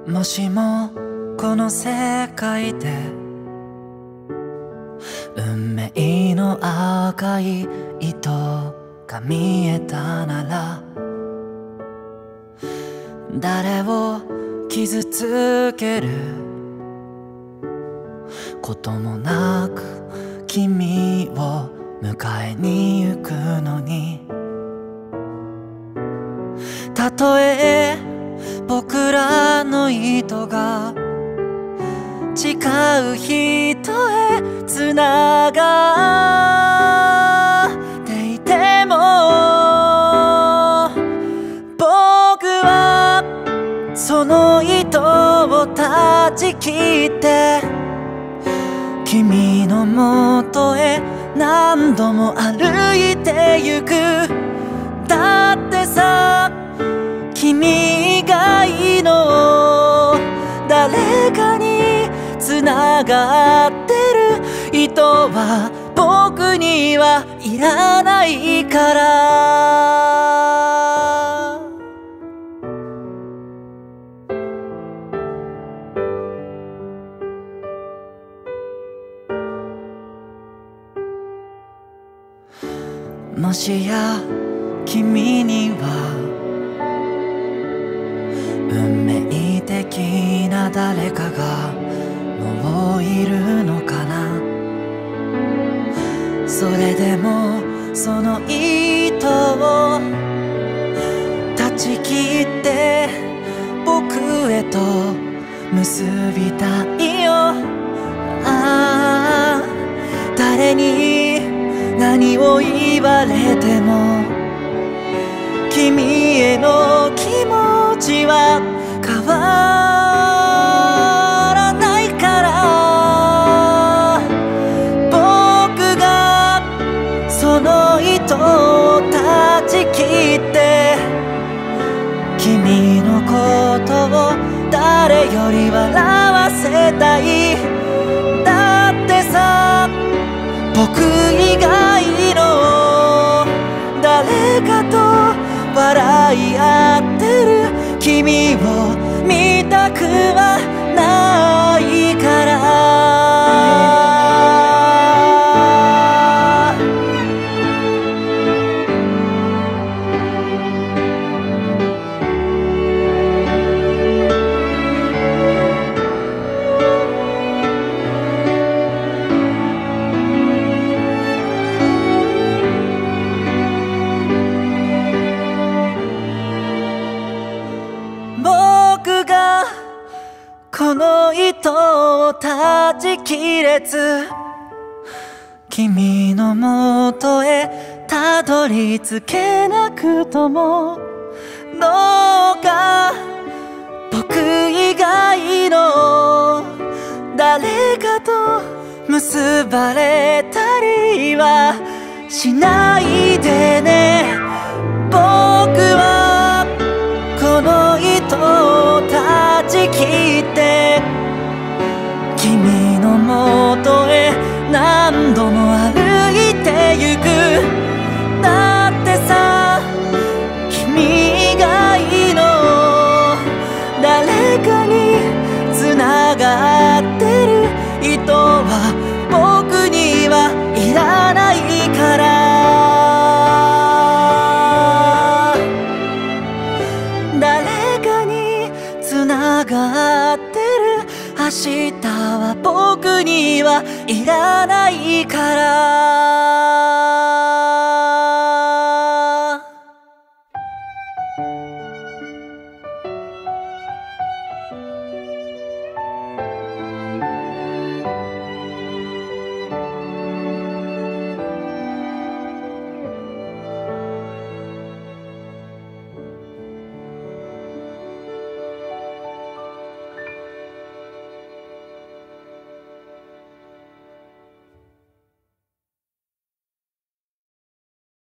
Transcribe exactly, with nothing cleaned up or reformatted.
もしもこの世界で運命の赤い糸が見えたなら、誰を傷つけることもなく君を迎えに行くのに、たとえ僕らの糸が違う人へつながっていても、僕はその糸を断ち切って君のもとへ何度も歩いてゆく。だってさ、君以外の誰かにつながってる糸は僕にはいらないから。もしや君には運命的な誰かがもういるのかな。それでもその糸を断ち切って僕へと結びたいよ。ああ、誰に何を言われても君への気持ちは変わらないから。僕がその糸を断ち切って君のことを誰より笑わせたい。だってさ、僕以外の誰かと笑い合ってる君を見たくはないから。僕がこの糸を断ち切れず君のもとへたどり着けなくとも、どうか僕以外の誰かと結ばれたりはしないでね。僕はこの糸を断ち切って君のもとへ何度も歩いてゆく。だってさ、君以外の誰かにつながってる糸は僕にはいらないから。誰かにつながってる明日は僕にはいらないから。